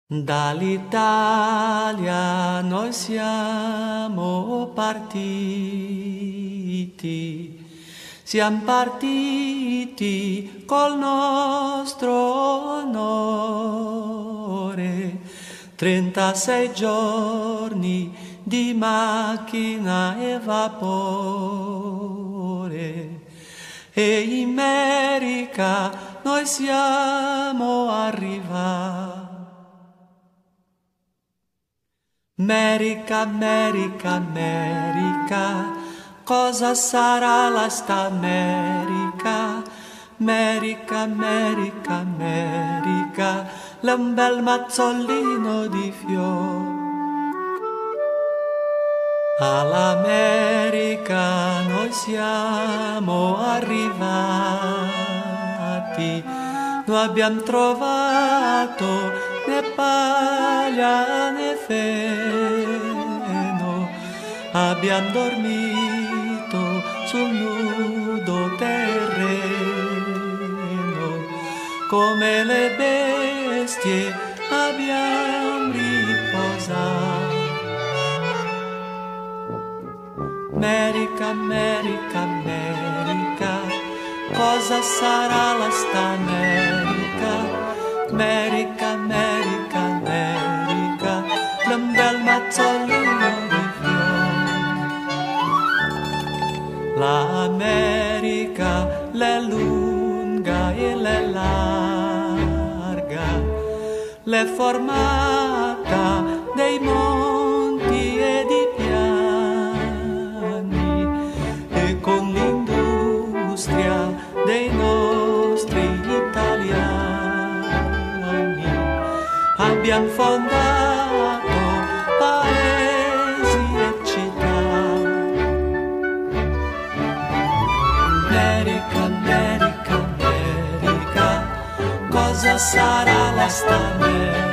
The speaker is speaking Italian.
Dall'Italia noi siamo partiti col nostro onore, 36 giorni di macchina e vapore, e in America noi siamo arrivati. America, America, America, cosa sarà la sta America? America, America, America, un bel mazzolino di fiori. All'America noi siamo arrivati, noi abbiamo trovato né paglia né feno, abbiamo dormito sul nudo terreno, come le bestie abbiamo riposato. America, America, America, cosa sarà la sta America? America, America, America, un bel mazzolino di fiori. L'America l'è lunga e l'è larga, l'è formata dei monti e di piani, e con l'industria dei nostri italiani abbiamo fondato paesi e città. America, America, America, cosa sarà la sta America?